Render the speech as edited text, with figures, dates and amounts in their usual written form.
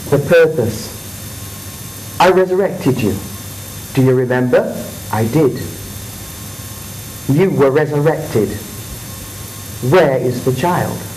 The purpose. I resurrected you. Do you remember? I did. You were resurrected. Where is the child?